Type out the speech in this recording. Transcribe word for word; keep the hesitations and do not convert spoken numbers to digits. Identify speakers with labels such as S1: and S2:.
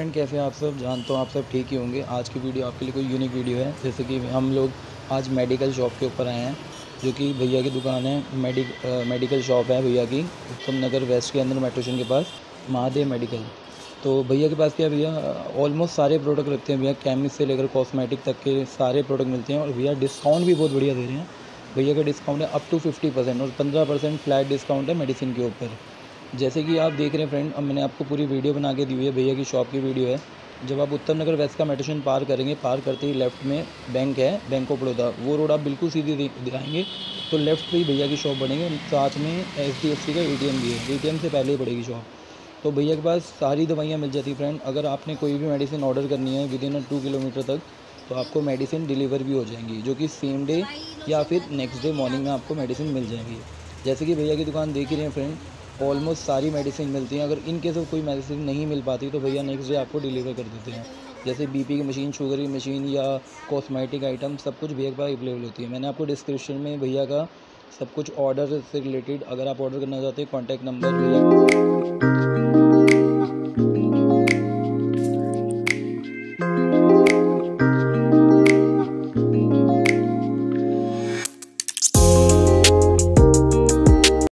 S1: Friend, कैसे हैं आप सब? जानता हूँ आप सब ठीक ही होंगे। आज की वीडियो आपके लिए कोई यूनिक वीडियो है। जैसे कि हम लोग आज मेडिकल शॉप के ऊपर आए हैं, जो कि भैया की दुकान है। मेडिक अ, मेडिकल शॉप है भैया की, उत्तम नगर वेस्ट के अंदर मेट्रो स्टेशन के पास महादेव मेडिकल। तो भैया के पास क्या है भैया, ऑलमोस्ट सारे प्रोडक्ट रखते हैं भैया। केमिस्ट से लेकर कॉस्मेटिक तक के सारे प्रोडक्ट मिलते हैं, और भैया डिस्काउंट भी बहुत बढ़िया दे रहे हैं। भैया का डिस्काउंट है अप टू फिफ्टी परसेंट, और पंद्रह परसेंट फ्लैट डिस्काउंट है मेडिसिन के ऊपर। जैसे कि आप देख रहे हैं फ्रेंड, अब मैंने आपको पूरी वीडियो बना के दी हुई है। भैया की शॉप की वीडियो है। जब आप उत्तम नगर वेस्ट का मेट्रो स्टेशन पार करेंगे, पार करते ही लेफ्ट में बैंक है, बैंक ऑफ बड़ौदा। वो रोड आप बिल्कुल सीधी दिखाएंगे तो लेफ्ट पे ही भैया की शॉप बनेगी। साथ में एच डी एफ सी का ए टी एम भी है, ए टी एम से पहले ही पड़ेगी शॉप। तो भैया के पास सारी दवाइयाँ मिल जाती फ्रेंड। अगर आपने कोई भी मेडिसिन ऑर्डर करनी है विद इन टू किलोमीटर तक, तो आपको मेडिसिन डिलीवर भी हो जाएंगी, जो कि सेम डे या फिर नेक्स्ट डे मॉर्निंग में आपको मेडिसिन मिल जाएंगी। जैसे कि भैया की दुकान देख ही रहे हैं फ्रेंड, ऑलमोस्ट सारी मेडिसिन मिलती हैं। अगर इन केस ऑफ कोई मेडिसिन नहीं मिल पाती तो भैया नेक्स्ट डे आपको डिलीवर कर देते हैं। जैसे बीपी की मशीन, शुगर की मशीन या कॉस्मेटिक आइटम, सब कुछ भैया के पास अवेलेबल होती है। मैंने आपको डिस्क्रिप्शन में भैया का सब कुछ ऑर्डर से रिलेटेड, अगर आप ऑर्डर करना चाहते हैं, कॉन्टैक्ट नंबर भैया